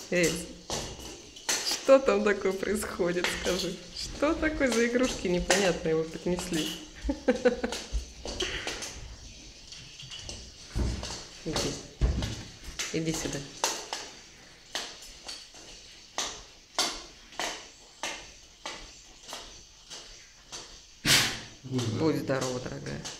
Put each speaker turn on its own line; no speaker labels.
Эй, что там такое происходит, скажи? Что такое за игрушки непонятные вы принесли? Иди, иди сюда. Будь здорова, дорогая.